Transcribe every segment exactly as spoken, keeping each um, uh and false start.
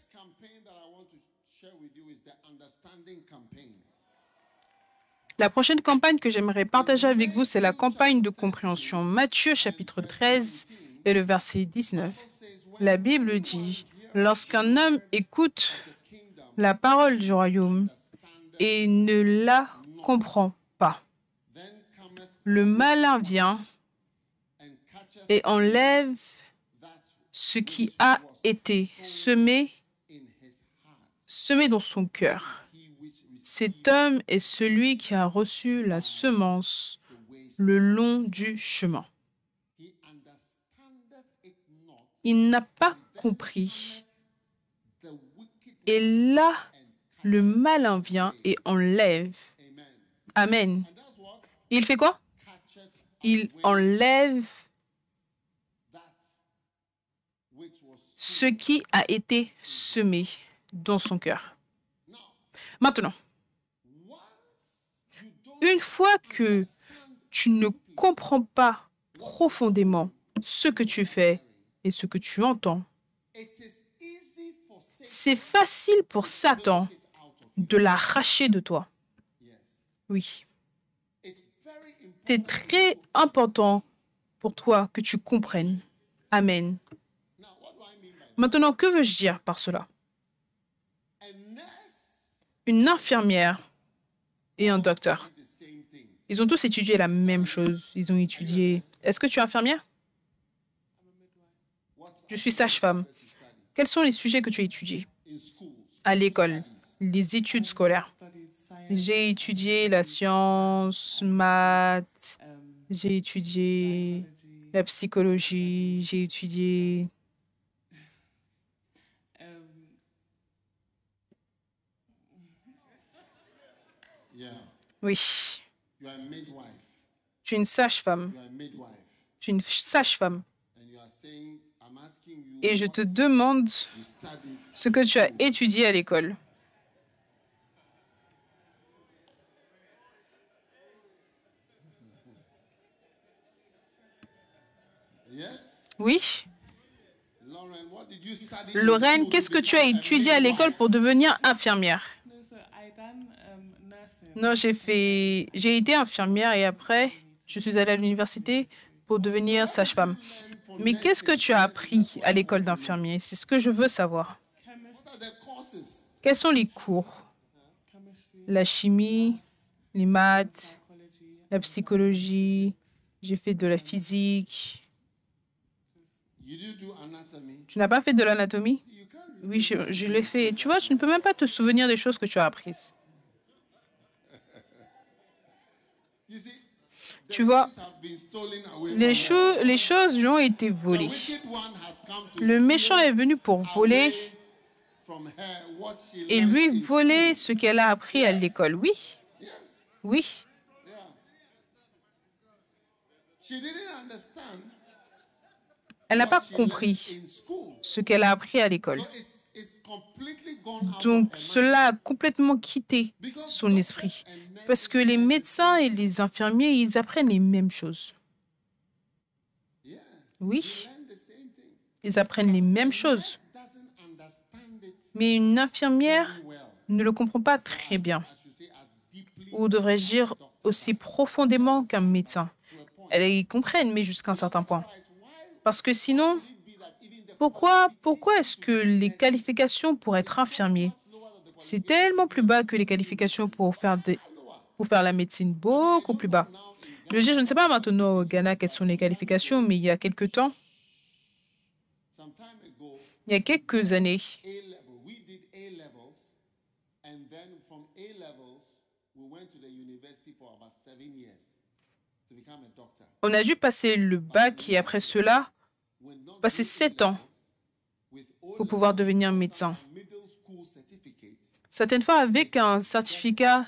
La prochaine campagne que j'aimerais partager avec vous, c'est la campagne de compréhension. Matthieu chapitre treize et le verset dix-neuf. La Bible dit, « Lorsqu'un homme écoute la parole du royaume et ne la comprend pas, le malin vient et enlève ce qui a été semé, semé dans son cœur. Cet homme est celui qui a reçu la semence le long du chemin. Il n'a pas compris. Et là, le malin vient et enlève. Amen. Il fait quoi? Il enlève ce qui a été semé dans son cœur. Maintenant, une fois que tu ne comprends pas profondément ce que tu fais et ce que tu entends, c'est facile pour Satan de l'arracher de toi. Oui. C'est très important pour toi que tu comprennes. Amen. Maintenant, que veux-je dire par cela? Une infirmière et un docteur. Ils ont tous étudié la même chose. Ils ont étudié... Est-ce que tu es infirmière? Je suis sage-femme. Quels sont les sujets que tu as étudiés à l'école? Les études scolaires. J'ai étudié la science, maths, j'ai étudié la psychologie, j'ai étudié... Oui. Tu es une sage-femme. Tu es une sage-femme. Et je te demande ce que tu as étudié à l'école. Oui. Lorraine, qu'est-ce que tu as étudié à l'école pour devenir infirmière? Non, j'ai fait, j'ai été infirmière et après, je suis allée à l'université pour devenir sage-femme. Mais qu'est-ce que tu as appris à l'école d'infirmier? C'est ce que je veux savoir. Quels sont les cours? La chimie, les maths, la psychologie, j'ai fait de la physique. Tu n'as pas fait de l'anatomie? Oui, je, je l'ai fait. Tu vois, tu ne peux même pas te souvenir des choses que tu as apprises. Tu vois, les, cho les choses lui ont été volées. Le méchant est venu pour voler et lui voler ce qu'elle a appris à l'école. Oui, oui. Elle n'a pas compris ce qu'elle a appris à l'école. Donc, cela a complètement quitté son esprit. Parce que les médecins et les infirmiers, ils apprennent les mêmes choses. Oui, ils apprennent les mêmes choses. Mais une infirmière ne le comprend pas très bien. Ou devrais-je dire aussi profondément qu'un médecin. Ils comprennent, mais jusqu'à un certain point. Parce que sinon, pourquoi, pourquoi est-ce que les qualifications pour être infirmier, c'est tellement plus bas que les qualifications pour faire, de, pour faire la médecine, beaucoup plus bas. Je veux dire, je ne sais pas maintenant au Ghana quelles sont les qualifications, mais il y a quelques temps, il y a quelques années, on a dû passer le bac et après cela, passer sept ans pour pouvoir devenir médecin. Certaines fois, avec un certificat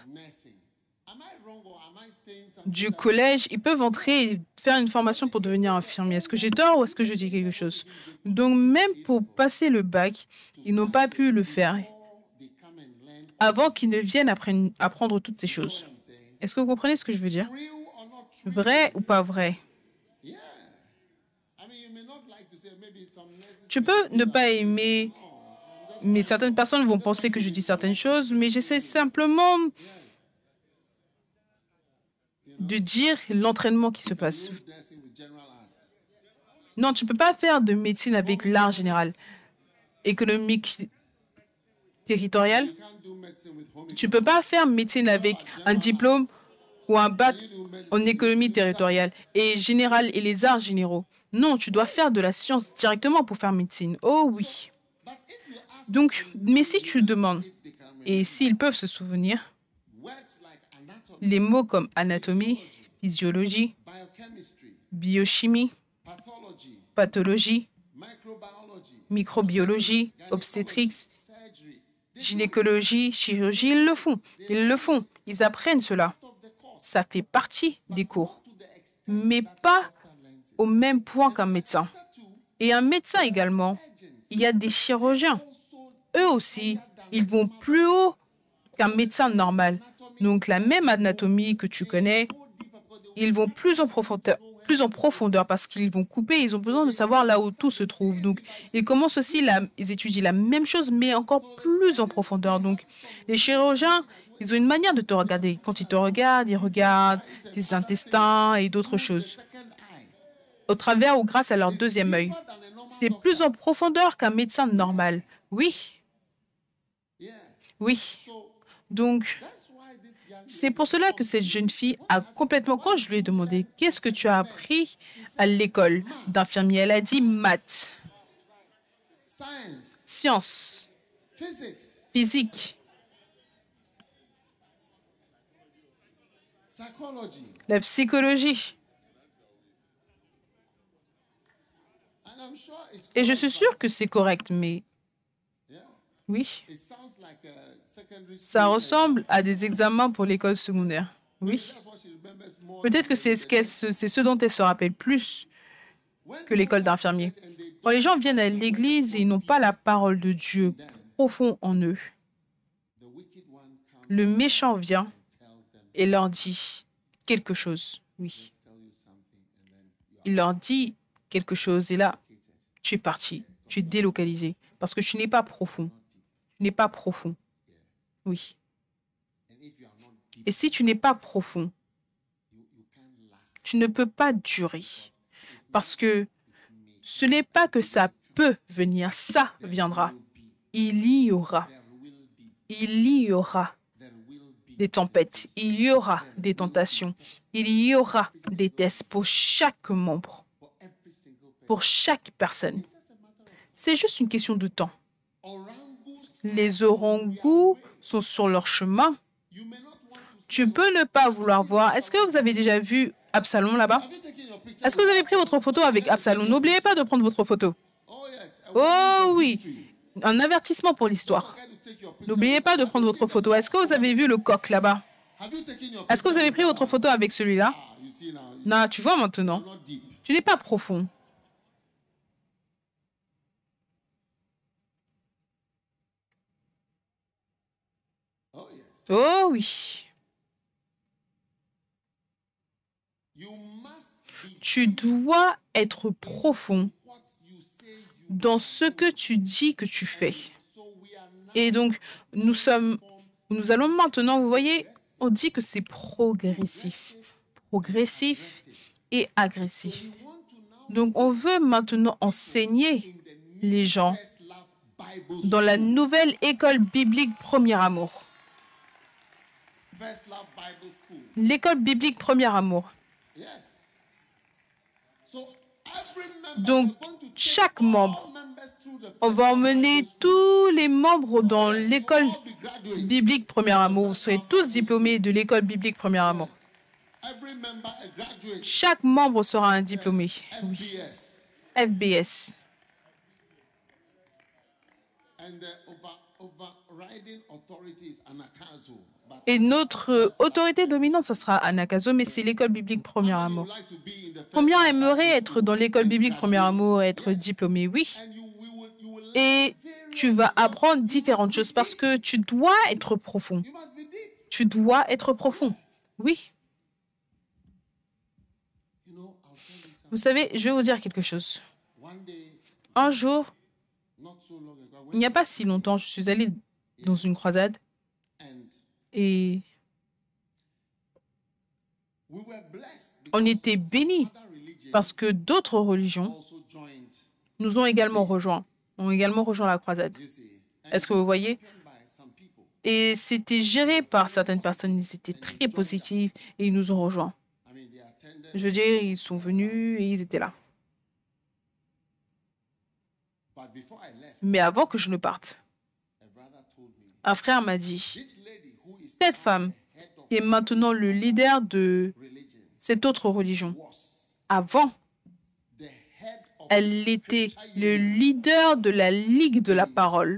du collège, ils peuvent entrer et faire une formation pour devenir infirmier. Est-ce que j'ai tort ou est-ce que je dis quelque chose? Donc, même pour passer le bac, ils n'ont pas pu le faire avant qu'ils ne viennent apprendre toutes ces choses. Est-ce que vous comprenez ce que je veux dire? Vrai ou pas vrai? Tu peux ne pas aimer Mais certaines personnes vont penser que je dis certaines choses, mais j'essaie simplement de dire l'entraînement qui se passe. Non, tu ne peux pas faire de médecine avec l'art général, économique, territorial. Tu ne peux pas faire médecine avec un diplôme ou un bac en économie territoriale et générale et les arts généraux. Non, tu dois faire de la science directement pour faire médecine. Oh oui. Donc, mais si tu demandes, et s'ils peuvent se souvenir, les mots comme anatomie, physiologie, biochimie, pathologie, microbiologie, obstétrique, gynécologie, chirurgie, ils le font. Ils le font. Ils apprennent cela. Ça fait partie des cours, mais pas au même point qu'un médecin. Et un médecin également, il y a des chirurgiens. Eux aussi, ils vont plus haut qu'un médecin normal. Donc, la même anatomie que tu connais, ils vont plus en profondeur, plus en profondeur parce qu'ils vont couper, ils ont besoin de savoir là où tout se trouve. Donc, ils commencent aussi, la, ils étudient la même chose, mais encore plus en profondeur. Donc, les chirurgiens, ils ont une manière de te regarder. Quand ils te regardent, ils regardent tes intestins et d'autres choses. Au travers ou grâce à leur deuxième œil. C'est plus en profondeur qu'un médecin normal. Oui. Oui. Donc, c'est pour cela que cette jeune fille a complètement... Quand je lui ai demandé, qu'est-ce que tu as appris à l'école d'infirmier, elle a dit maths, sciences, physique, la psychologie. Et je suis sûre que c'est correct, mais oui, ça ressemble à des examens pour l'école secondaire. Oui. Peut-être que c'est ce, qu'elle se- c'est ce dont elle se rappelle plus que l'école d'infirmier. Quand les gens viennent à l'église et ils n'ont pas la parole de Dieu profond en eux, le méchant vient et leur dit quelque chose. Oui. Il leur dit quelque chose et là, tu es parti, tu es délocalisé parce que tu n'es pas profond. Tu n'es pas profond. Oui. Et si tu n'es pas profond, tu ne peux pas durer parce que ce n'est pas que ça peut venir, ça viendra. Il y aura. Il y aura des tempêtes, il y aura des tentations, il y aura des tests pour chaque membre, pour chaque personne. C'est juste une question de temps. Les orangous sont sur leur chemin. Tu peux ne pas vouloir voir. Est-ce que vous avez déjà vu Absalom là-bas? Est-ce que vous avez pris votre photo avec Absalom? N'oubliez pas de prendre votre photo. Oh oui, un avertissement pour l'histoire. N'oubliez pas de prendre votre photo. Est-ce que vous avez vu le coq là-bas? Est-ce que vous avez pris votre photo avec celui-là? Non, tu vois maintenant. Tu n'es pas profond. Oh oui. Tu dois être profond dans ce que tu dis que tu fais. Et donc, nous sommes, nous allons maintenant, vous voyez, on dit que c'est progressif. Progressif et agressif. Donc, on veut maintenant enseigner les gens dans la nouvelle école biblique Premier Amour. L'école biblique Premier Amour. Donc, chaque membre, on va emmener tous les membres dans l'école biblique Premier Amour. Vous serez tous diplômés de l'école biblique Premier Amour. Chaque membre sera un diplômé. Oui. F B S. Et notre autorité dominante, ce sera Anakazo, mais c'est l'école biblique Premier Amour. Combien aimerait être dans l'école biblique Premier Amour et être diplômé? Oui. Et tu vas apprendre différentes choses parce que tu dois être profond. Tu dois être profond. Oui. Vous savez, je vais vous dire quelque chose. Un jour, Il n'y a pas si longtemps, je suis allée dans une croisade et on était bénis parce que d'autres religions nous ont également rejoints, ont également rejoint la croisade. Est-ce que vous voyez? Et c'était géré par certaines personnes, ils étaient très positifs et ils nous ont rejoints. Je veux dire, ils sont venus et ils étaient là. Mais avant que je ne parte, un frère m'a dit, cette femme qui est maintenant le leader de cette autre religion, avant, elle était le leader de la Ligue de la parole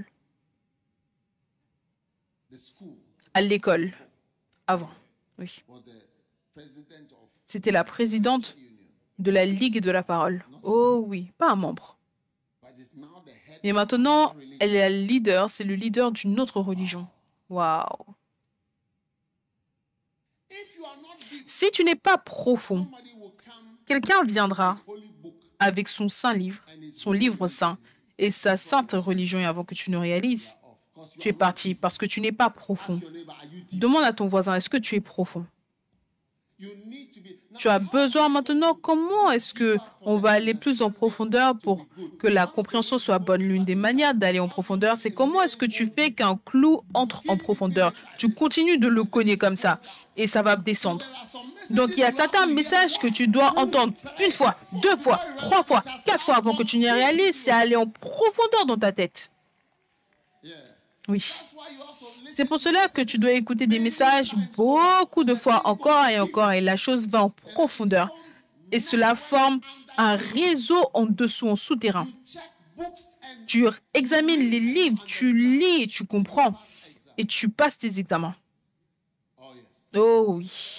à l'école. Avant, oui. C'était la présidente de la Ligue de la parole. Oh oui, pas un membre. Et maintenant, elle est la leader, c'est le leader d'une autre religion. Waouh! Si tu n'es pas profond, quelqu'un viendra avec son saint livre, son livre saint et sa sainte religion, et avant que tu ne réalises, tu es parti parce que tu n'es pas profond. Demande à ton voisin, est-ce que tu es profond? Tu as besoin maintenant, comment est-ce qu'on va aller plus en profondeur pour que la compréhension soit bonne? L'une des manières d'aller en profondeur, c'est comment est-ce que tu fais qu'un clou entre en profondeur? Tu continues de le cogner comme ça et ça va descendre. Donc, il y a certains messages que tu dois entendre une fois, deux fois, trois fois, quatre fois avant que tu n'y réalises. C'est aller en profondeur dans ta tête. Oui. C'est pour cela que tu dois écouter des messages beaucoup de fois, encore et encore, et la chose va en profondeur. Et cela forme un réseau en dessous, en souterrain. Tu examines les livres, tu lis, tu comprends, et tu passes tes examens. Oh oui.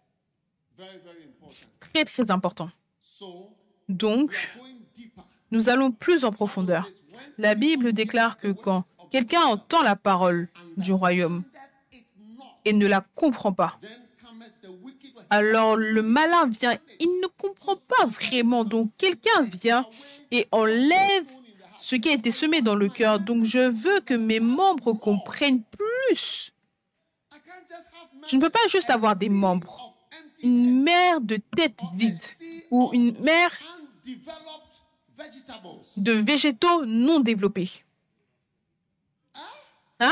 Très, très important. Donc, nous allons plus en profondeur. La Bible déclare que quand quelqu'un entend la parole du royaume et ne la comprend pas, alors le malin vient, il ne comprend pas vraiment. Donc quelqu'un vient et enlève ce qui a été semé dans le cœur. Donc je veux que mes membres comprennent plus. Je ne peux pas juste avoir des membres. Une mer de tête vide ou une mer de végétaux non développés. Hein?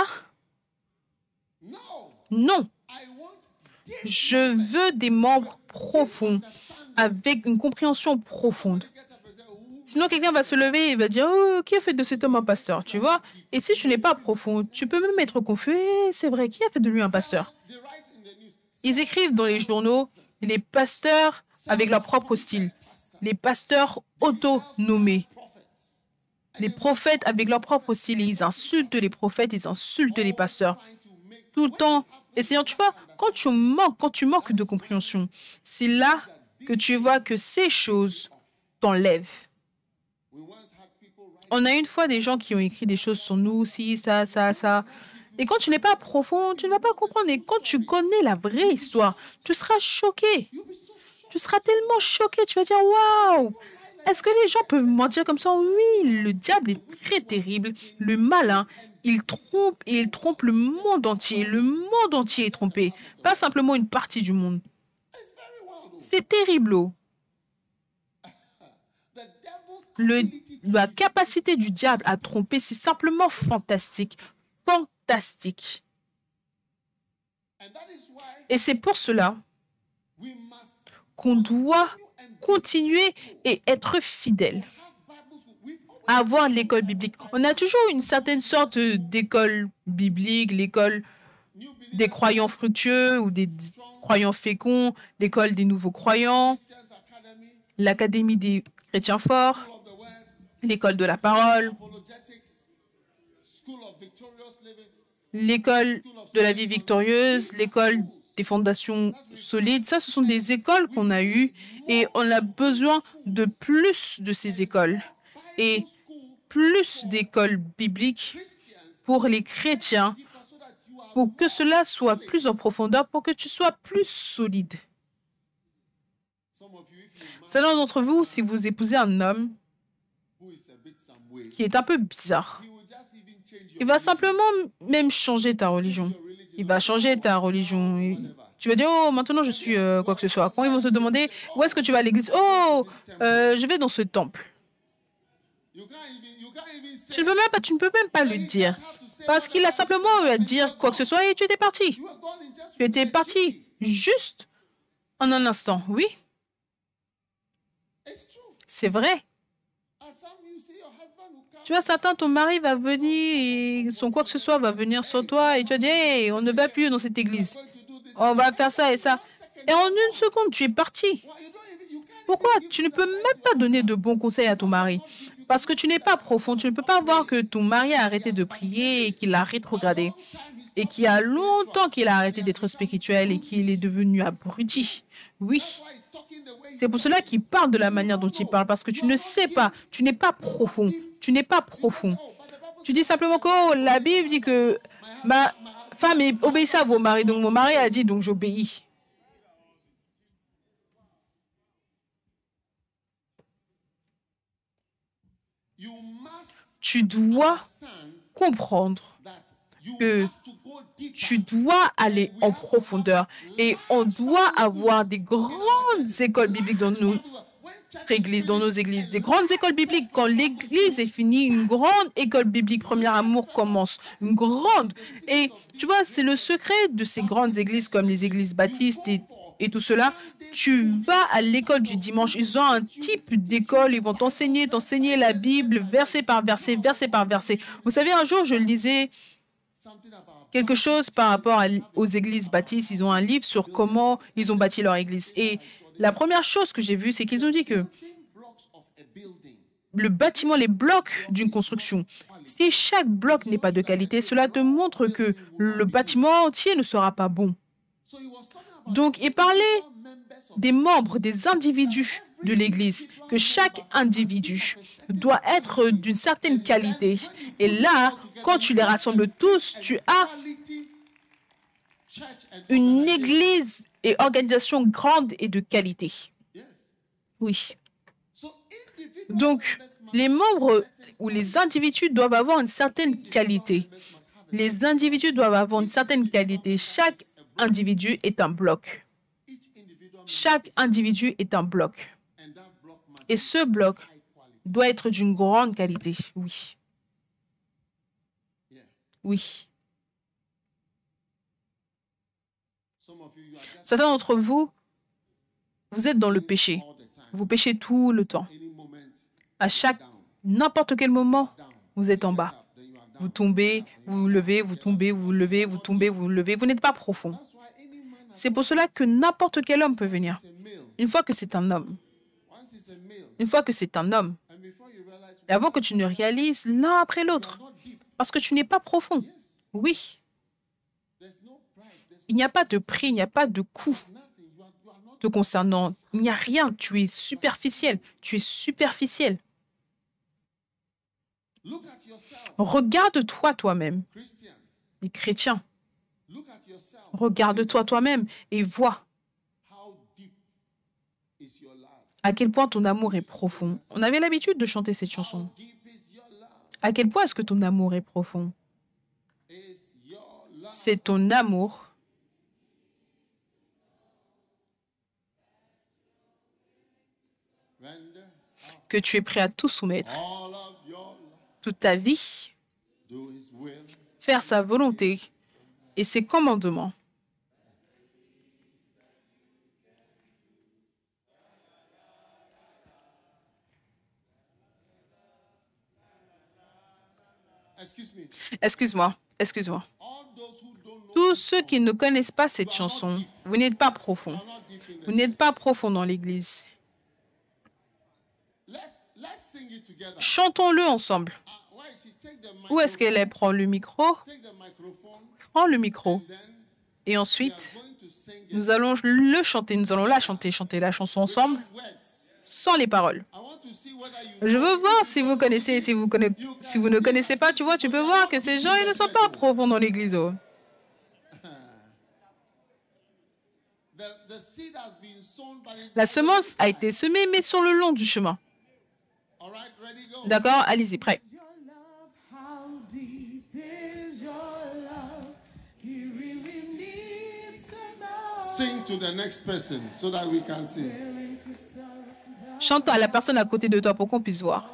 Non. Je veux des membres profonds, avec une compréhension profonde. Sinon, quelqu'un va se lever et va dire, oh, qui a fait de cet homme un pasteur, tu vois? Et si tu n'es pas profond, tu peux même être confus. C'est vrai, qui a fait de lui un pasteur? Ils écrivent dans les journaux, les pasteurs avec leur propre style, les pasteurs auto-nommés. Les prophètes avec leur propre style, ils insultent les prophètes, ils insultent les pasteurs. Tout le temps, essayant, tu vois, quand tu manques, quand tu manques de compréhension, c'est là que tu vois que ces choses t'enlèvent. On a une fois des gens qui ont écrit des choses sur nous, si, ça, ça, ça. Et quand tu n'es pas profond, tu ne vas pas comprendre. Et quand tu connais la vraie histoire, tu seras choqué. Tu seras tellement choqué, tu vas dire, waouh! Est-ce que les gens peuvent mentir comme ça? Oui, le diable est très terrible. Le malin, il trompe et il trompe le monde entier. Le monde entier est trompé, pas simplement une partie du monde. C'est terrible. Oh. Le, la capacité du diable à tromper, c'est simplement fantastique. Fantastique. Et c'est pour cela qu'on doit continuer et être fidèle à avoir l'école biblique. On a toujours une certaine sorte d'école biblique, l'école des croyants fructueux ou des croyants féconds, l'école des nouveaux croyants, l'académie des chrétiens forts, l'école de la parole, l'école de la vie victorieuse, l'école des fondations solides. Ça, ce sont des écoles qu'on a eues et on a besoin de plus de ces écoles et plus d'écoles bibliques pour les chrétiens, pour que cela soit plus en profondeur, pour que tu sois plus solide. Certains d'entre vous, si vous épousez un homme qui est un peu bizarre. Il va simplement même changer ta religion. Il va changer ta religion. Tu vas dire, oh, maintenant je suis euh, quoi que ce soit. Quand ils vont te demander, où est-ce que tu vas à l'église? Oh, euh, je vais dans ce temple. Tu ne peux même pas, tu ne peux même pas le dire. Parce qu'il a simplement eu à dire quoi que ce soit et tu étais parti. Tu étais parti juste en un instant. Oui, c'est vrai. Tu vois, certains, ton mari va venir et son quoi que ce soit va venir sur toi et tu vas dire, hey, on ne va plus dans cette église. On va faire ça et ça. Et en une seconde, tu es parti. Pourquoi? Tu ne peux même pas donner de bons conseils à ton mari. Parce que tu n'es pas profond. Tu ne peux pas voir que ton mari a arrêté de prier et qu'il a rétrogradé. Et qu'il y a longtemps qu'il a arrêté d'être spirituel et qu'il est devenu abruti. Oui. C'est pour cela qu'il parle de la manière dont il parle. Parce que tu ne sais pas. Tu n'es pas profond. Tu n'es pas profond. Tu dis simplement que oh, la Bible dit que ma femme obéissez à vos maris. Donc mon mari a dit, donc j'obéis. Tu dois comprendre que tu dois aller en profondeur et on doit avoir des grandes écoles bibliques dans nos églises, dans nos églises, des grandes écoles bibliques. Quand l'église est finie, une grande école biblique, Premier Amour commence, une grande. Et tu vois, c'est le secret de ces grandes églises comme les églises baptistes et et tout cela, tu vas à l'école du dimanche. Ils ont un type d'école. Ils vont t'enseigner, t'enseigner la Bible, verset par verset, verset par verset. Vous savez, un jour, je lisais quelque chose par rapport à, aux églises baptistes. Ils ont un livre sur comment ils ont bâti leur église. Et la première chose que j'ai vue, c'est qu'ils ont dit que le bâtiment, les blocs d'une construction, si chaque bloc n'est pas de qualité, cela te montre que le bâtiment entier ne sera pas bon. Donc, il parlait des membres, des individus de l'Église, que chaque individu doit être d'une certaine qualité. Et là, quand tu les rassembles tous, tu as une Église et organisation grande et de qualité. Oui. Donc, les membres ou les individus doivent avoir une certaine qualité. Les individus doivent avoir une certaine qualité. Chaque individu est un bloc. Chaque individu est un bloc. Et ce bloc doit être d'une grande qualité. Oui. Oui. Certains d'entre vous, vous êtes dans le péché. Vous péchez tout le temps. À chaque, n'importe quel moment, vous êtes en bas. Vous tombez, vous vous levez, vous tombez, vous vous levez, vous tombez, vous vous levez. Vous n'êtes pas profond. C'est pour cela que n'importe quel homme peut venir. Une fois que c'est un homme. Une fois que c'est un homme. Et avant que tu ne réalises l'un après l'autre. Parce que tu n'es pas profond. Oui. Il n'y a pas de prix, il n'y a pas de coût te concernant. Il n'y a rien. Tu es superficiel. Tu es superficiel. Regarde-toi toi-même. Les chrétiens. Regarde-toi toi-même et vois à quel point ton amour est profond. On avait l'habitude de chanter cette chanson. À quel point est-ce que ton amour est profond? C'est ton amour que tu es prêt à tout soumettre, toute ta vie, faire sa volonté et ses commandements. Excuse-moi, excuse-moi. Tous ceux qui ne connaissent pas cette chanson, vous n'êtes pas profond. Vous n'êtes pas profond dans l'Église. Chantons-le ensemble. Où est-ce qu'elle est? Prends le micro. Prends le micro. Et ensuite, nous allons le chanter. Nous allons la chanter, chanter la chanson ensemble, sans les paroles. Je veux voir si vous connaissez, si vous, connaissez, si vous ne connaissez pas, tu vois, tu peux voir que ces gens, ils ne sont pas profonds dans l'Église. Oh. La semence a été semée, mais sur le long du chemin. D'accord, allez-y, prêt. Sing to the next person so that we can see. Chante à la personne à côté de toi pour qu'on puisse voir.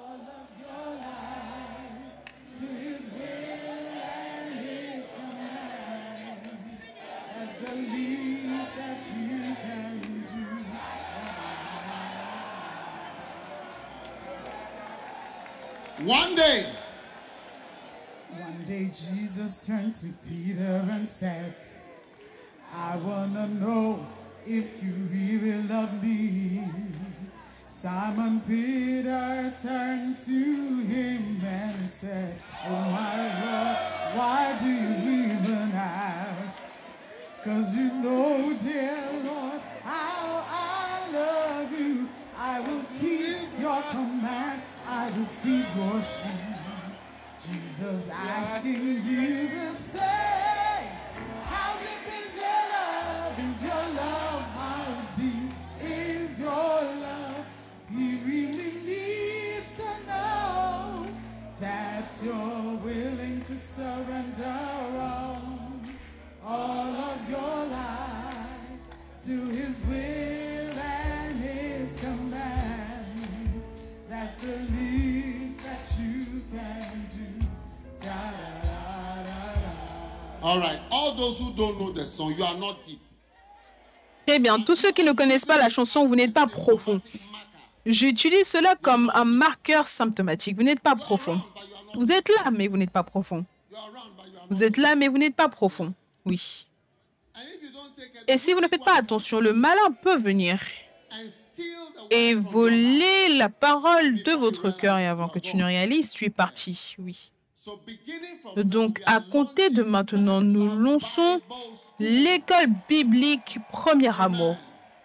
One day, one day Jesus turned to Peter and said, I want to know if you really love me. Simon Peter turned to him and said, oh my Lord, why do you even ask? Because you know, dear Lord, how I love you. I will keep your command. I will feed your sheep. Jesus asking you the same. How deep is your love? Is your love? How deep is your love? He really needs to know that you're willing to surrender all, all of your life to His will and His command. That's the least that you can do. Da, da, da, da, da. All right. All those who don't know the song, you are not deep. Très bien. Tous ceux qui ne connaissent pas la chanson, vous n'êtes pas profond. J'utilise cela comme un marqueur symptomatique. Vous n'êtes pas profond. Vous êtes là, mais vous n'êtes pas profond. Vous êtes là, mais vous n'êtes pas profond. Oui. Et si vous ne faites pas attention, le malin peut venir et voler la parole de votre cœur. Et avant que tu ne réalises, tu es parti. Oui. Donc, à compter de maintenant, nous lançons l'école biblique Premier Amour.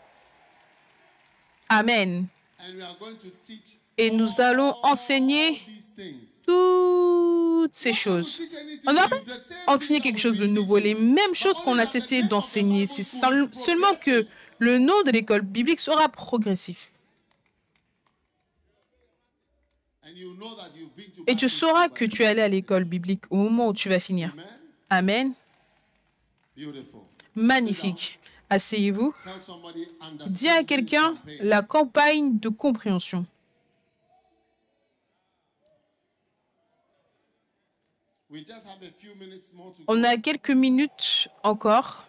Amen. Et nous allons enseigner toutes ces choses. On ne va pas enseigner quelque chose de nouveau. Les mêmes choses qu'on a cessé d'enseigner. C'est seulement que le nom de l'école biblique sera progressif. Et tu sauras que tu es allé à l'école biblique au moment où tu vas finir. Amen. Magnifique. Asseyez-vous. Dis à quelqu'un la campagne de compréhension. On a quelques minutes encore.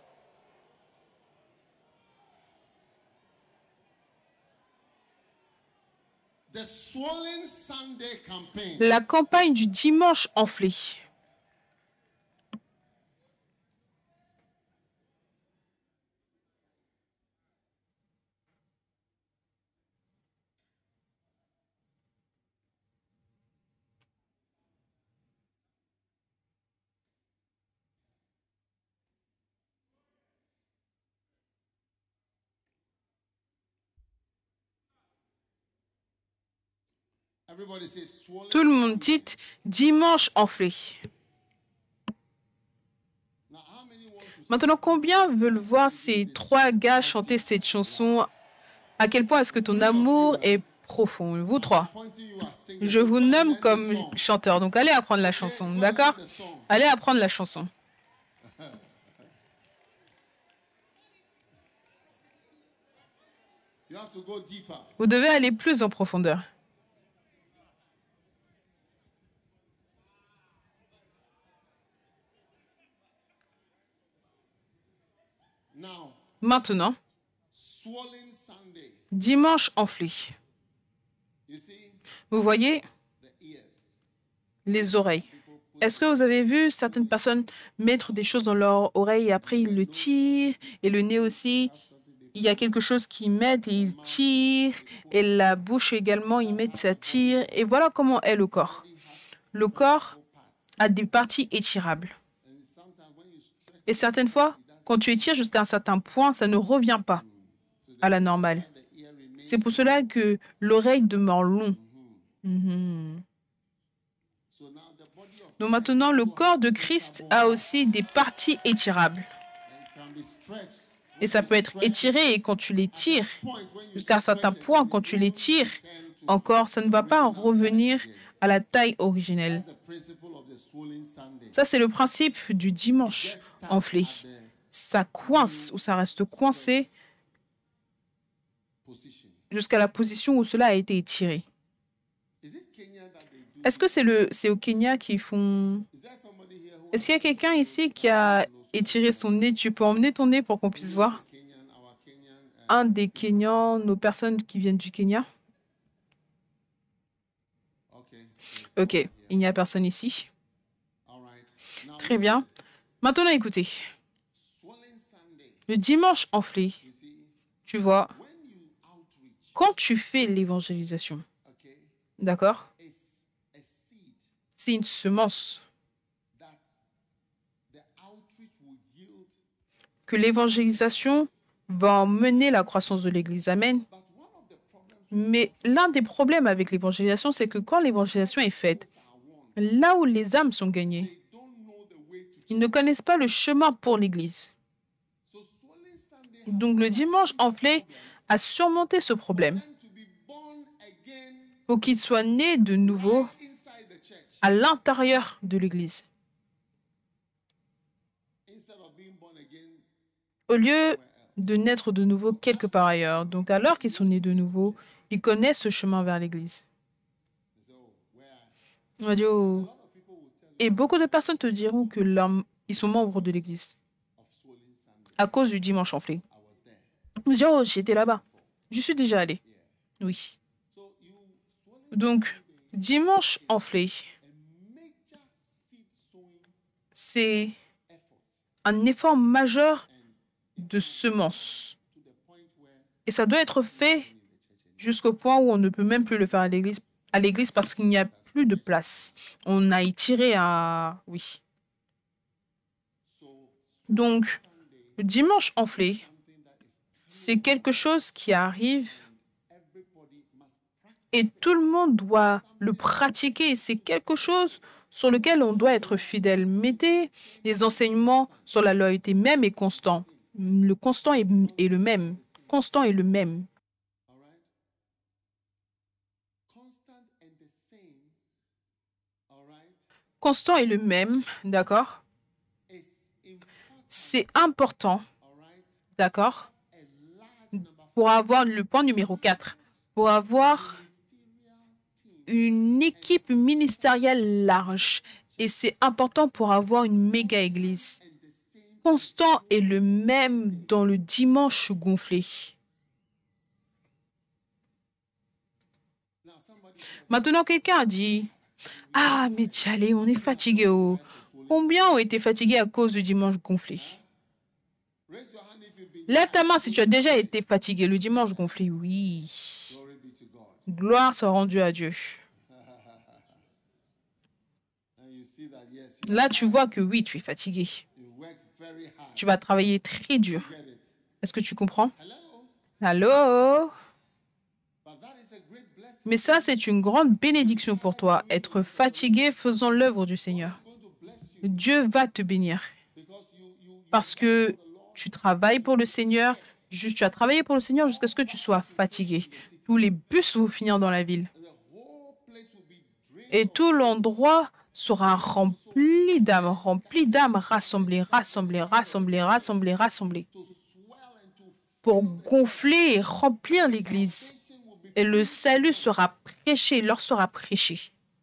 La campagne du dimanche enflé. Tout le monde dit dimanche enflé. Maintenant, combien veulent voir ces trois gars chanter cette chanson? À quel point est-ce que ton amour est profond? Vous trois. Je vous nomme comme chanteur. Donc, allez apprendre la chanson. D'accord? Allez apprendre la chanson. Vous devez aller plus en profondeur. Maintenant, dimanche enflé. Vous voyez les oreilles. Est-ce que vous avez vu certaines personnes mettre des choses dans leur oreille et après ils le tirent, et le nez aussi? Il y a quelque chose qu'ils mettent et ils tirent, et la bouche également, ils mettent, ça tire. Et voilà comment est le corps. Le corps a des parties étirables. Et certaines fois, quand tu étires jusqu'à un certain point, ça ne revient pas à la normale. C'est pour cela que l'oreille demeure longue. Mm-hmm. Donc maintenant, le corps de Christ a aussi des parties étirables. Et ça peut être étiré, et quand tu les tires, jusqu'à un certain point, quand tu les tires, encore, ça ne va pas revenir à la taille originelle. Ça, c'est le principe du dimanche enflé. Ça coince ou ça reste coincé jusqu'à la position où cela a été étiré. Est-ce que c'est le, c'est au Kenya qu'ils font... Est-ce qu'il y a quelqu'un ici qui a étiré son nez? Tu peux emmener ton nez pour qu'on puisse voir? Un des Kenyans, nos personnes qui viennent du Kenya? Ok, il n'y a personne ici. Très bien. Maintenant, écoutez. Le dimanche enflé, tu vois, quand tu fais l'évangélisation, d'accord, c'est une semence que l'évangélisation va emmener la croissance de l'Église. Amen. Mais l'un des problèmes avec l'évangélisation, c'est que quand l'évangélisation est faite, là où les âmes sont gagnées, ils ne connaissent pas le chemin pour l'Église. Donc le dimanche enflé a surmonté ce problème pour qu'ils soient nés de nouveau à l'intérieur de l'Église. Au lieu de naître de nouveau quelque part ailleurs. Donc alors qu'ils sont nés de nouveau, ils connaissent ce chemin vers l'Église. On va dire, oh. Et beaucoup de personnes te diront que ils sont membres de l'Église à cause du dimanche enflé. On dit, oh, j'étais là-bas. Je suis déjà allé. Oui. Donc, dimanche enflé, c'est un effort majeur de semence. Et ça doit être fait jusqu'au point où on ne peut même plus le faire à l'église, à l'église parce qu'il n'y a plus de place. On a étiré à... Oui. Donc, le dimanche enflé, c'est quelque chose qui arrive et tout le monde doit le pratiquer. C'est quelque chose sur lequel on doit être fidèle. Mettez les enseignements sur la loyauté même et constant. Le constant est, est le même. Constant est le même. Constant est le même, d'accord? C'est important, d'accord? Pour avoir le point numéro quatre, pour avoir une équipe ministérielle large. Et c'est important pour avoir une méga église. Constant est le même dans le dimanche gonflé. Maintenant, quelqu'un a dit, « Ah, mais Tchalé, on est fatigué. Oh. Combien ont été fatigués à cause du dimanche gonflé? » Lève ta main si tu as déjà été fatigué le dimanche gonflé. Oui. Gloire soit rendue à Dieu. Là, tu vois que oui, tu es fatigué. Tu vas travailler très dur. Est-ce que tu comprends? Allô? Mais ça, c'est une grande bénédiction pour toi. Être fatigué faisant l'œuvre du Seigneur. Dieu va te bénir. Parce que tu travailles pour le Seigneur. Tu as travaillé pour le Seigneur jusqu'à ce que tu sois fatigué. Tous les bus vont finir dans la ville. Et tout l'endroit sera rempli d'âmes, rempli d'âmes rassemblées, rassemblées, rassemblées, rassemblées, rassemblées, pour gonfler et remplir l'Église. Et le salut sera prêché, leur sera prêché.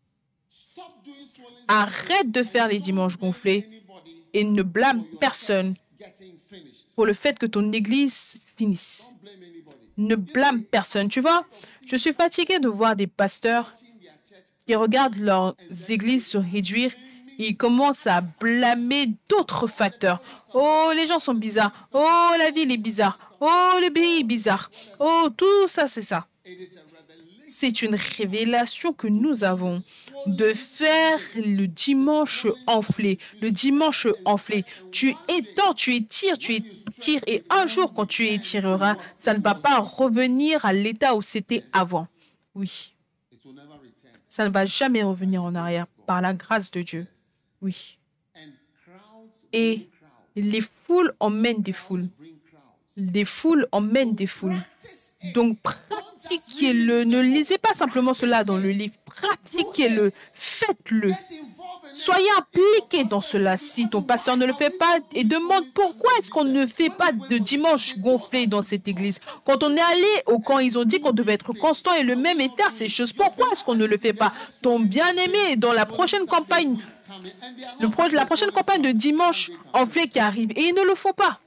Arrête de faire les dimanches gonflés et ne blâme personne pour le fait que ton Église finisse. Ne blâme personne. Tu vois, je suis fatiguée de voir des pasteurs qui regardent leurs églises se réduire et ils commencent à blâmer d'autres facteurs. Oh, les gens sont bizarres. Oh, la ville est bizarre. Oh, le pays est bizarre. Oh, tout ça, c'est ça. C'est une révélation que nous avons de faire le dimanche enflé. Le dimanche enflé. Tu étends, tu étires, tu étires. Et un jour, quand tu étireras, ça ne va pas revenir à l'état où c'était avant. Oui. Ça ne va jamais revenir en arrière par la grâce de Dieu. Oui. Et les foules emmènent des foules. Des foules emmènent des foules. Donc, pratique pratiquez-le. Ne lisez pas simplement cela dans le livre. Pratiquez-le. Faites-le. Soyez impliqués dans cela si ton pasteur ne le fait pas et demande pourquoi est-ce qu'on ne fait pas de dimanche gonflé dans cette église. Quand on est allé au camp, ils ont dit qu'on devait être constant et le même et faire ces choses. Pourquoi est-ce qu'on ne le fait pas? Ton bien-aimé, dans la prochaine campagne, le pro la prochaine campagne de dimanche enflé qui arrive et ils ne le font pas.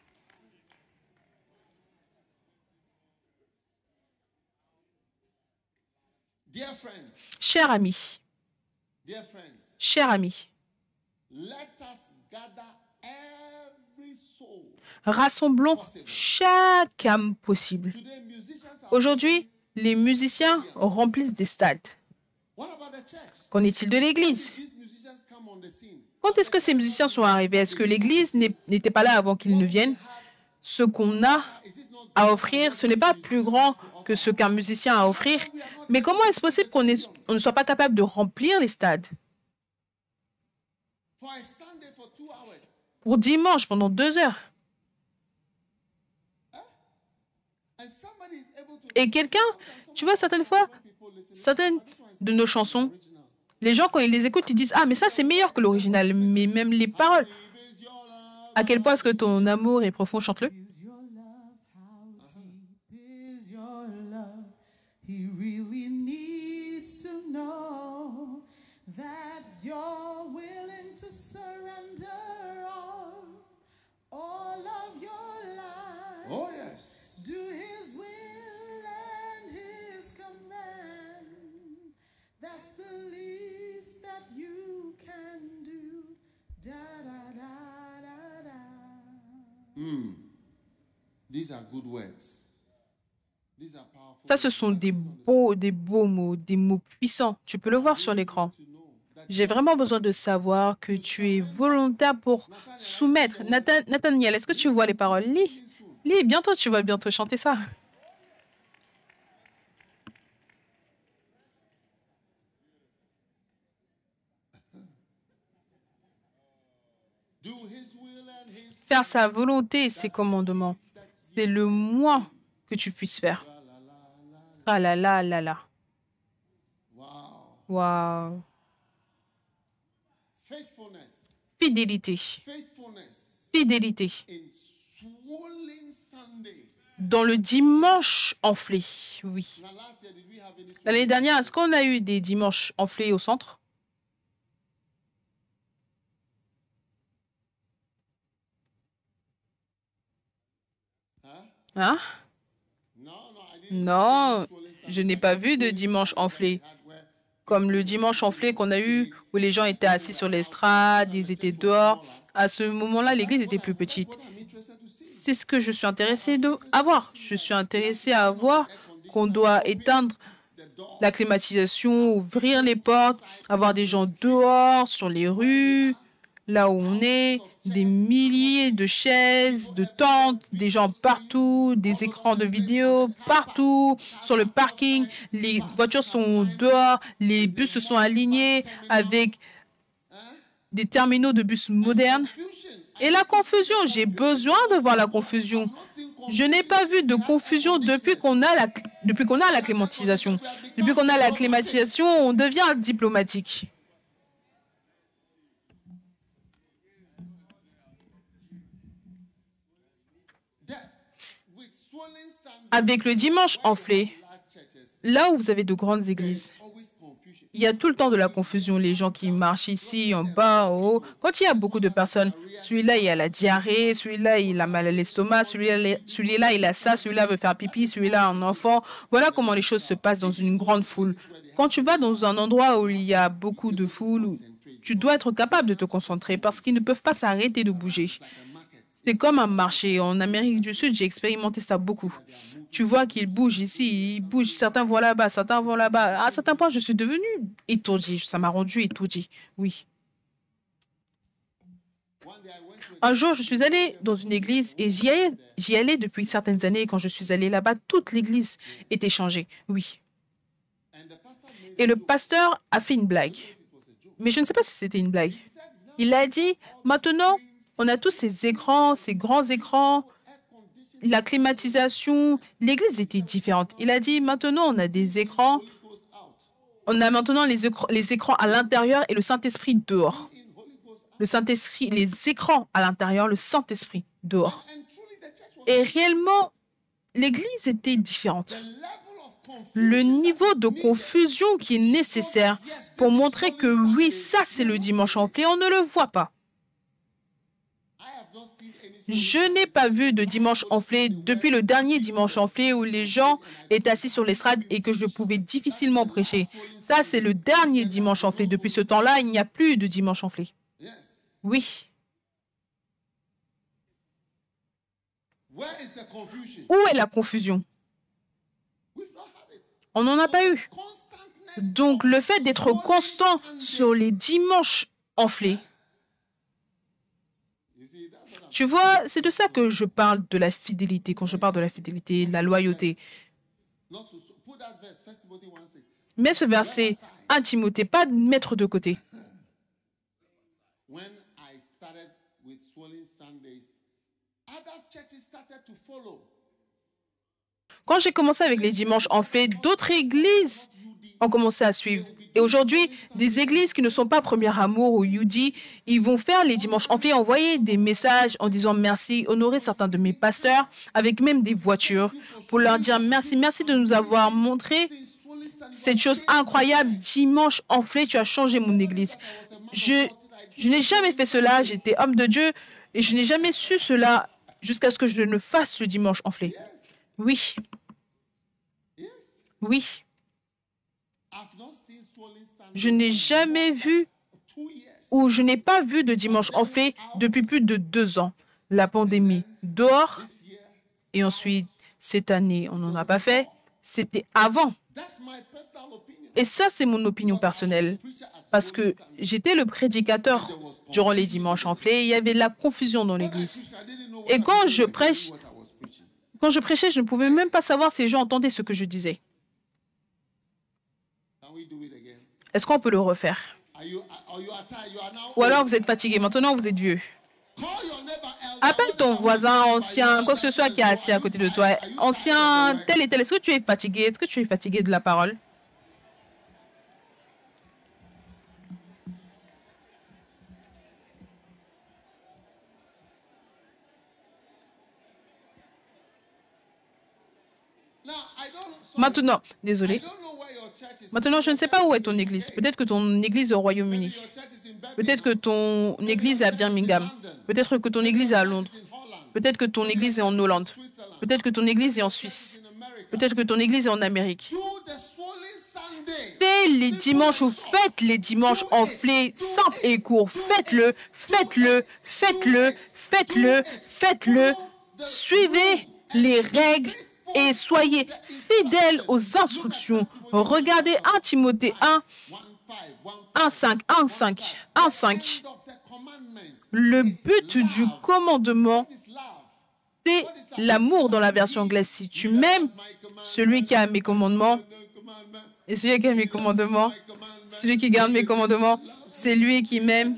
Chers amis, chers amis, rassemblons chaque âme possible. Aujourd'hui, les musiciens remplissent des stades. Qu'en est-il de l'Église? Quand est-ce que ces musiciens sont arrivés? Est-ce que l'Église n'était pas là avant qu'ils ne viennent? Ce qu'on a à offrir, ce n'est pas plus grand que ce qu'un musicien a à offrir. Mais comment est-ce possible qu'on ne soit pas capable de remplir les stades? Pour dimanche, pendant deux heures. Et quelqu'un, tu vois, certaines fois, certaines de nos chansons, les gens, quand ils les écoutent, ils disent « Ah, mais ça, c'est meilleur que l'original. » Mais même les paroles. À quel point est-ce que ton amour est profond? Chante-le. He really needs to know that you're willing to surrender all, all of your life. Oh, yes. Do His will and His command. That's the least that you can do. Da da da da da. Mm. These are good words. Ça, ce sont des beaux, des beaux mots, des mots puissants. Tu peux le voir sur l'écran. J'ai vraiment besoin de savoir que tu es volontaire pour soumettre. Nathan, Nathaniel, est-ce que tu vois les paroles? Lis. Lis, bientôt, tu vas bientôt chanter ça. Faire sa volonté et ses commandements, c'est le moins que tu puisses faire. Ah là là là là. Wow. Fidélité. Fidélité. Dans le dimanche enflé, oui. L'année dernière, est-ce qu'on a eu des dimanches enflés au centre? Hein? Non, je n'ai pas vu de dimanche enflé. Comme le dimanche enflé qu'on a eu, où les gens étaient assis sur l'estrade, ils étaient dehors. À ce moment-là, l'église était plus petite. C'est ce que je suis intéressée à voir. Je suis intéressée à voir qu'on doit éteindre la climatisation, ouvrir les portes, avoir des gens dehors, sur les rues, là où on est, des milliers de chaises, de tentes, des gens partout, des écrans de vidéo partout, sur le parking, les voitures sont dehors, les bus se sont alignés avec des terminaux de bus modernes. Et la confusion, j'ai besoin de voir la confusion. Je n'ai pas vu de confusion depuis qu'on a la, depuis qu'on a la climatisation. Depuis qu'on a la climatisation, on devient diplomatique. Avec le dimanche enflé, là où vous avez de grandes églises, il y a tout le temps de la confusion. Les gens qui marchent ici, en bas, en haut. Quand il y a beaucoup de personnes, celui-là, il a la diarrhée, celui-là, il a mal à l'estomac, celui-là, celui-là, il a ça, celui-là veut faire pipi, celui-là, un enfant. Voilà comment les choses se passent dans une grande foule. Quand tu vas dans un endroit où il y a beaucoup de foule, tu dois être capable de te concentrer parce qu'ils ne peuvent pas s'arrêter de bouger. C'est comme un marché. En Amérique du Sud, j'ai expérimenté ça beaucoup. Tu vois qu'ils bougent ici, ils bougent. Certains vont là-bas, certains vont là-bas. À un certain point, je suis devenue étourdie. Ça m'a rendue étourdie, oui. Un jour, je suis allée dans une église et j'y allais, j'y allais depuis certaines années. Quand je suis allée là-bas, toute l'église était changée, oui. Et le pasteur a fait une blague. Mais je ne sais pas si c'était une blague. Il a dit, maintenant, on a tous ces écrans, ces grands écrans, la climatisation, l'église était différente. Il a dit, maintenant, on a des écrans. On a maintenant les écrans, les écrans à l'intérieur et le Saint-Esprit dehors. Le Saint-Esprit, les écrans à l'intérieur, le Saint-Esprit dehors. Et réellement, l'église était différente. Le niveau de confusion qui est nécessaire pour montrer que oui, ça c'est le dimanche enflé, on ne le voit pas. Je n'ai pas vu de dimanche enflé depuis le dernier dimanche enflé où les gens étaient assis sur l'estrade et que je pouvais difficilement prêcher. Ça, c'est le dernier dimanche enflé. Depuis ce temps-là, il n'y a plus de dimanche enflé. Oui. Où est la confusion? On n'en a pas eu. Donc, le fait d'être constant sur les dimanches enflés, tu vois, c'est de ça que je parle de la fidélité, quand je parle de la fidélité, de la loyauté. Mais ce verset, un Timothée, pas mettre de côté. Quand j'ai commencé avec les dimanches enflés, d'autres églises ont commencé à suivre. Et aujourd'hui, des églises qui ne sont pas Premier Amour ou U D, ils vont faire les dimanches enflés, envoyer des messages en disant merci, honorer certains de mes pasteurs, avec même des voitures, pour leur dire merci, merci de nous avoir montré cette chose incroyable. Dimanche enflé, tu as changé mon église. Je, je n'ai jamais fait cela, j'étais homme de Dieu, et je n'ai jamais su cela jusqu'à ce que je ne fasse le dimanche enflé. Oui. Oui. Je n'ai jamais vu ou je n'ai pas vu de dimanche enflé depuis plus de deux ans. La pandémie dehors et ensuite, cette année, on n'en a pas fait. C'était avant. Et ça, c'est mon opinion personnelle. Parce que j'étais le prédicateur durant les dimanches enflés. Il y avait de la confusion dans l'église. Et quand je prêche, quand je prêchais, je ne pouvais même pas savoir si les gens entendaient ce que je disais. Est-ce qu'on peut le refaire? Ou alors vous êtes fatigué, maintenant vous êtes vieux. Appelle ton voisin ancien, quoi que ce soit qui est assis à côté de toi. Ancien, tel et tel, est-ce que tu es fatigué? Est-ce que tu es fatigué de la parole? Maintenant, désolé. Maintenant, je ne sais pas où est ton église. Peut-être que ton église est au Royaume-Uni. Peut-être que ton église est à Birmingham. Peut-être que ton église est à Londres. Peut-être que ton église est en Hollande. Peut-être que ton église est en Suisse. Peut-être que ton église est en Amérique. Faites les dimanches ou faites les dimanches enflés, simples et courts. Faites-le, faites-le, faites-le, faites-le, faites-le. Suivez les règles et soyez fidèles aux instructions. Regardez un Timothée un, un cinq, un cinq, un cinq. Le but du commandement, c'est l'amour dans la version anglaise. Si tu m'aimes, celui qui a mes commandements, et celui qui a mes commandements, celui qui garde mes commandements, c'est lui qui m'aime.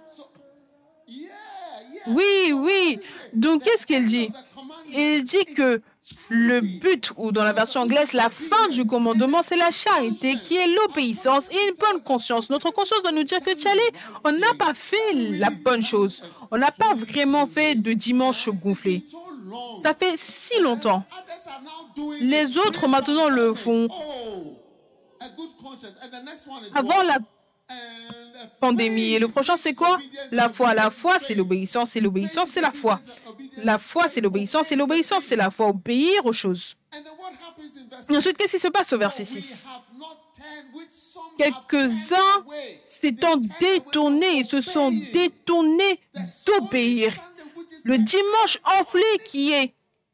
Oui, oui. Donc, qu'est-ce qu'il dit? Il dit que le but, ou dans la version anglaise, la fin du commandement, c'est la charité, qui est l'obéissance et une bonne conscience. Notre conscience doit nous dire que, tchalé, on n'a pas fait la bonne chose. On n'a pas vraiment fait de dimanche gonflé. Ça fait si longtemps. Les autres, maintenant, le font. Avant la pandémie. Et le prochain, c'est quoi? La foi. La foi, c'est l'obéissance. Et l'obéissance, c'est la foi. La foi, c'est l'obéissance. Et l'obéissance, c'est la foi. Obéir aux choses. Et ensuite, qu'est-ce qui se passe au verset six? Quelques-uns s'étant détournés, se sont détournés d'obéir. Le dimanche enflé qui est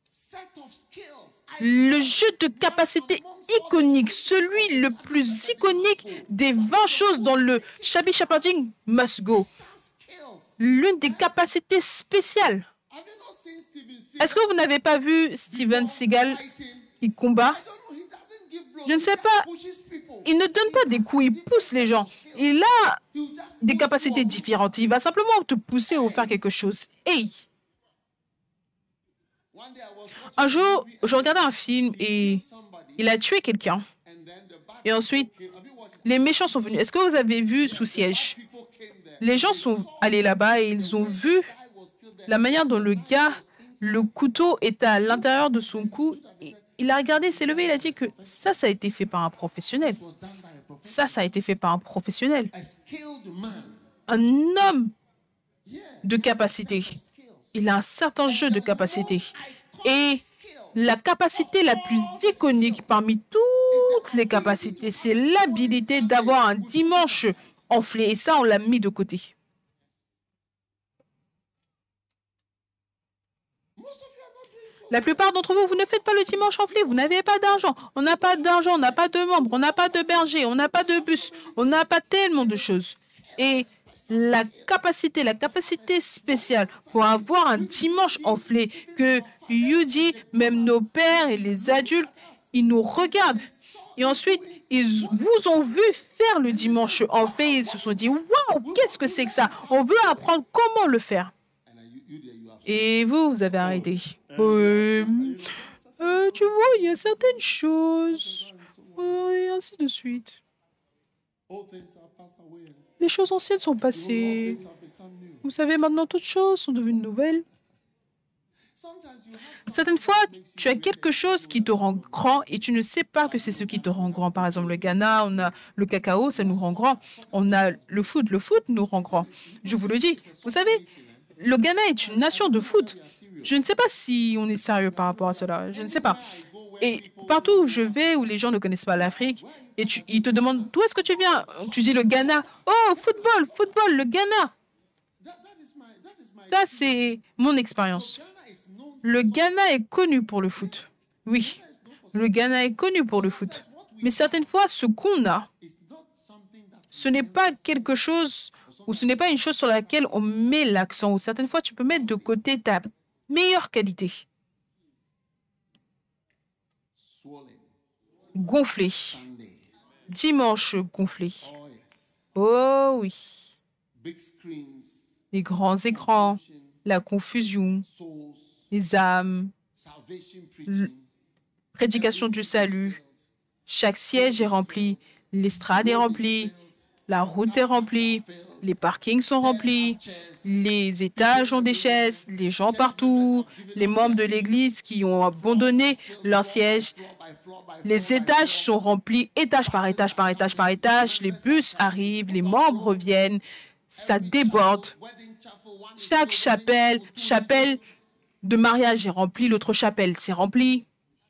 le jeu de capacité iconique, celui le plus iconique des vingt choses dans le Shabby Shepherding Must Go. L'une des capacités spéciales. Est-ce que vous n'avez pas vu Steven Seagal qui combat? Je ne sais pas. Il ne donne pas des coups, il pousse les gens. Il a des capacités différentes. Il va simplement te pousser ou faire quelque chose. Hey! Un jour, je regardais un film et il a tué quelqu'un. Et ensuite, les méchants sont venus. Est-ce que vous avez vu Sous siège? Les gens sont allés là-bas et ils ont vu la manière dont le gars, le couteau était à l'intérieur de son cou. Il a regardé, s'est levé, il a dit que ça, ça a été fait par un professionnel. Ça, ça a été fait par un professionnel. Un homme de capacité. Il a un certain jeu de capacité. Et la capacité la plus iconique parmi toutes les capacités, c'est l'habilité d'avoir un dimanche enflé. Et ça, on l'a mis de côté. La plupart d'entre vous, vous ne faites pas le dimanche enflé. Vous n'avez pas d'argent. On n'a pas d'argent, on n'a pas de membres, on n'a pas de berger, on n'a pas de bus, on n'a pas tellement de choses. Et la capacité, la capacité spéciale pour avoir un dimanche enflé que Yudi, même nos pères et les adultes, ils nous regardent. Et ensuite, ils vous ont vu faire le dimanche enflé et ils se sont dit « Waouh, qu'est-ce que c'est que ça? On veut apprendre comment le faire. » Et vous, vous avez arrêté. Euh, euh, tu vois, il y a certaines choses. Euh, et ainsi de suite. Les choses anciennes sont passées. Vous savez, maintenant, toutes choses sont devenues nouvelles. Certaines fois, tu as quelque chose qui te rend grand et tu ne sais pas que c'est ce qui te rend grand. Par exemple, le Ghana, on a le cacao, ça nous rend grand. On a le foot, le foot nous rend grand. Je vous le dis. Vous savez, le Ghana est une nation de foot. Je ne sais pas si on est sérieux par rapport à cela. Je ne sais pas. Et partout où je vais, où les gens ne connaissent pas l'Afrique, et tu, ils te demandent d'où est-ce que tu viens? Tu dis le Ghana. Oh, football, football, le Ghana. Ça, c'est mon expérience. Le Ghana est connu pour le foot. Oui, le Ghana est connu pour le foot. Mais certaines fois, ce qu'on a, ce n'est pas quelque chose, ou ce n'est pas une chose sur laquelle on met l'accent. Ou certaines fois, tu peux mettre de côté ta meilleure qualité. Gonflé. Dimanche gonflé. Oh oui. Les grands écrans, la confusion, les âmes, prédication du salut. Chaque siège est rempli, l'estrade est remplie, la route est remplie, les parkings sont remplis, les étages ont des chaises, les gens partout, les membres de l'église qui ont abandonné leur siège. Les étages sont remplis, étage par étage, par étage, par étage. Les bus arrivent, les membres reviennent, ça déborde. Chaque chapelle, chapelle de mariage est remplie, l'autre chapelle s'est remplie.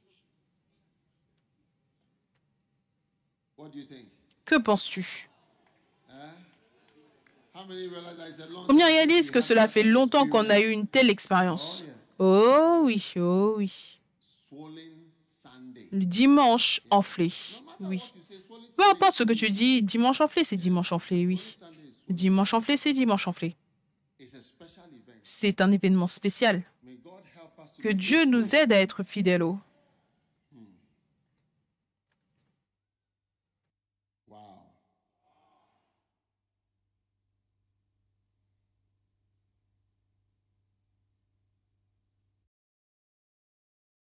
Que penses-tu? Combien réalisent que cela fait longtemps qu'on a eu une telle expérience? Oh oui, oh oui. Le dimanche enflé, oui. Peu importe ce que tu dis, dimanche enflé, c'est dimanche enflé, oui. Dimanche enflé, c'est dimanche enflé. C'est un événement spécial. Que Dieu nous aide à être fidèles.